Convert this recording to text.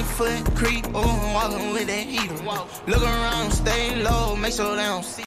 foot creep, ooh, I'm walking with that heater. Look around, stay low, make sure they don't see.